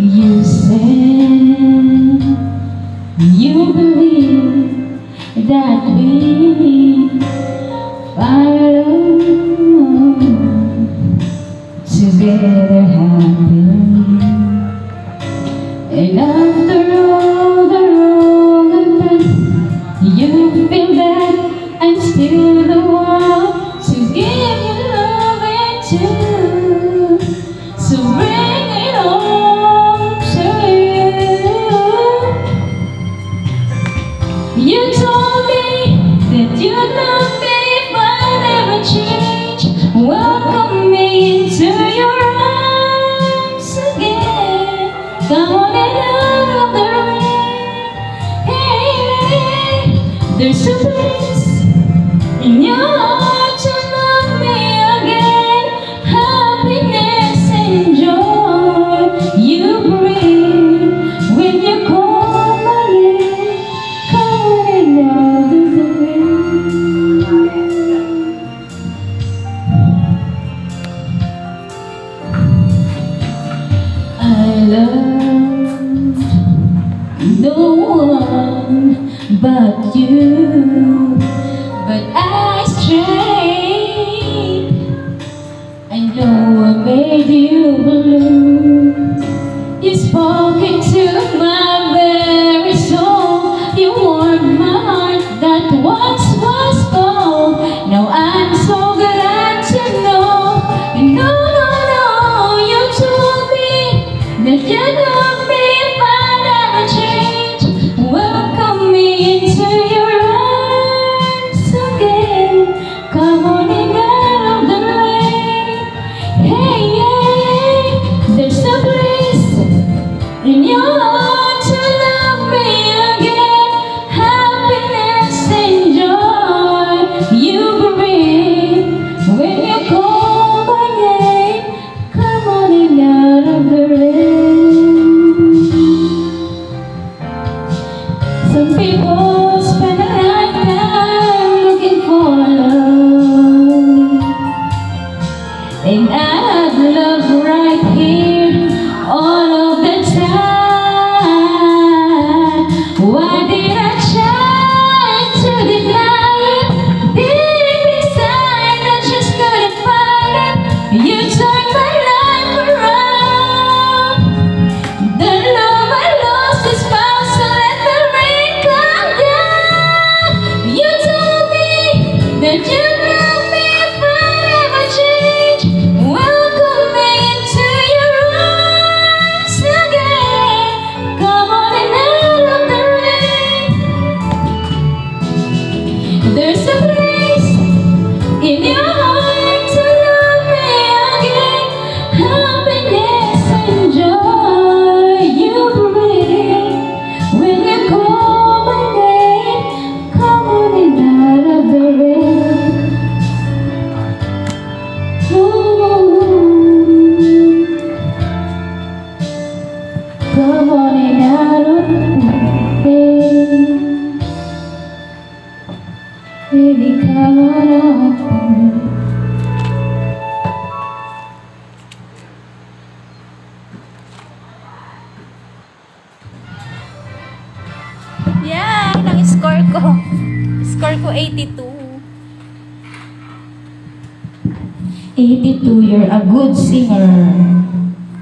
You said you believe that we follow together happily, and after all the wrong I've done, you feel that I'm still the one to give you love and to. So bring it on to you. You told me that you'd love me if I never change. Welcome me into your arms again. Come on and out of the rain. Hey, there's a place in your heart to love me again. Happiness and joy you bring when you call my name. Coming out of the rain. I love no one but you, but I strayed. I know I made you blue. You spoke into my very soul. You warmed my heart that once was cold. Now I'm so glad to know. No, no, no, you told me that you love me if I never change. Welcome me into your arms again. Come on and out of the rain. Hey, hey, there's a place in your heart to love me again. Happiness and joy you bring when you call my name. Come on and out of the rain. Some people spend a lifetime looking for love, and I have love right here all of the time. Why did I try to deny it? Deep inside I just couldn't find it. You turned my life around. The love I lost is found, so let the rain come down. You told me that you love me if I never change. Welcome me into your arms again. Come on and out of the rain. There's a place in your heart to love me again. Happiness and joy you bring when you call my name. Come on and out of the rain. Ooh. Come on and out of the rain. Baby, come on out of the rain. Yeah, ang score ko. Score ko 82. 82, you're a good singer.